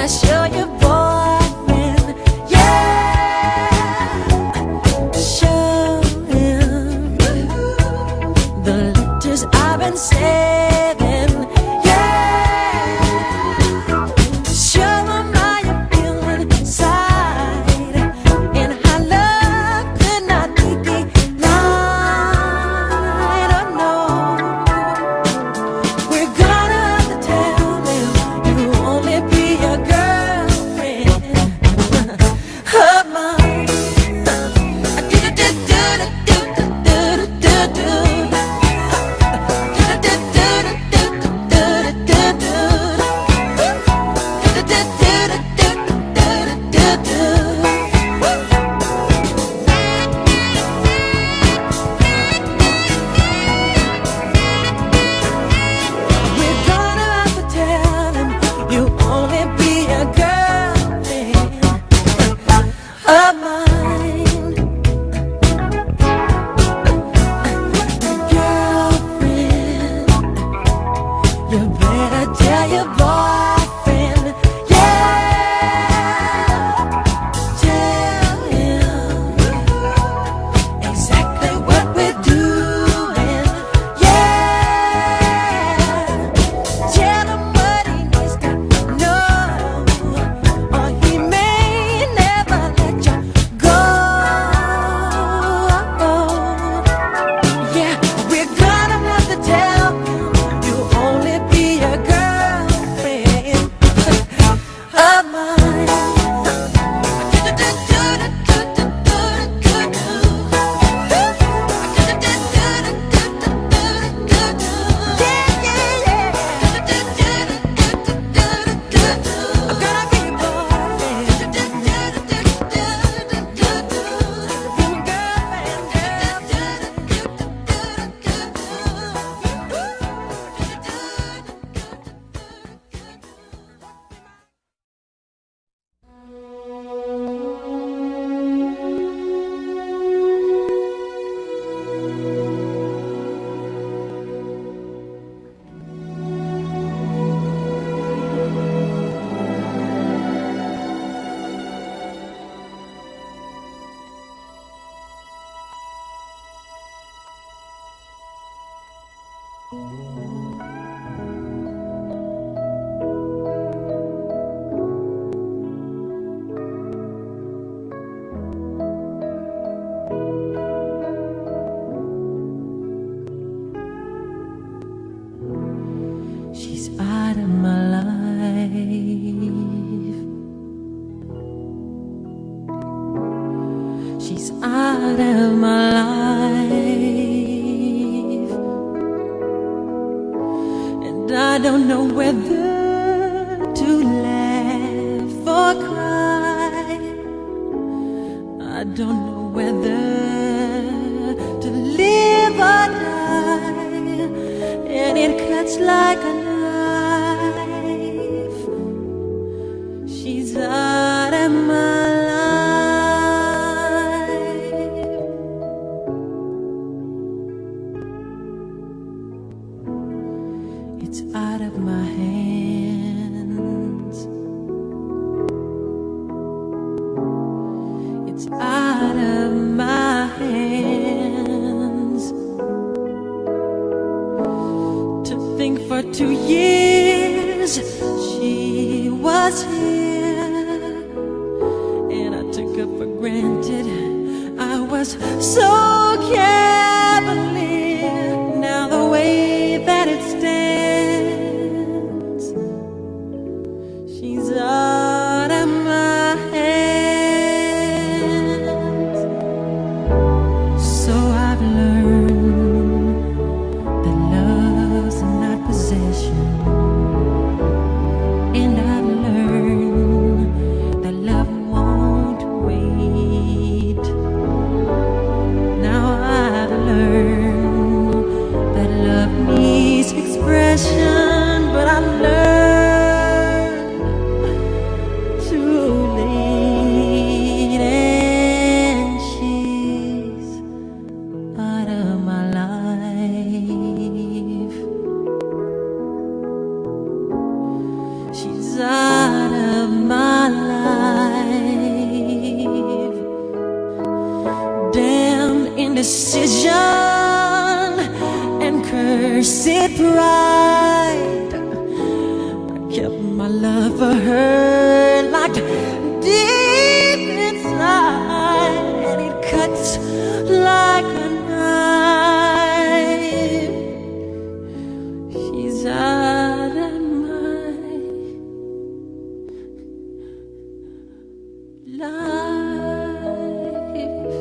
show your boyfriend, yeah, show him the letters I've been saving, yeah, show him how you feel inside and how love could not be denied. Oh no, we're gonna have to tell them you only be a girlfriend of mine. We're gonna have to tell them you only be a girlfriend of mine. Girlfriend, you better tell your boyfriend, yeah, tell him exactly what we're doing, yeah, tell him what he needs to know, or he may never let you go. Yeah, we're gonna have to tell him you only be a girlfriend of mine. I'm gonna be your boyfriend, be my She's out of my life. She's out of my life, and I don't know whether to laugh or cry. I don't know whether to live or die, and it cuts like a knife. She's out of my life. It's out of my hands. It's out of my hands. To think for 2 years she was here, and I took her for granted. I was so cavalier. Now the way that it stands, she's out of my hands. So I've learned that love's not possession, and I've learned that love won't wait. Now I've learned that love needs expression, but I've learned of my life. Damn indecision and cursed pride, I kept my love for her locked deep inside, and it cuts like a knife. She's out of my life.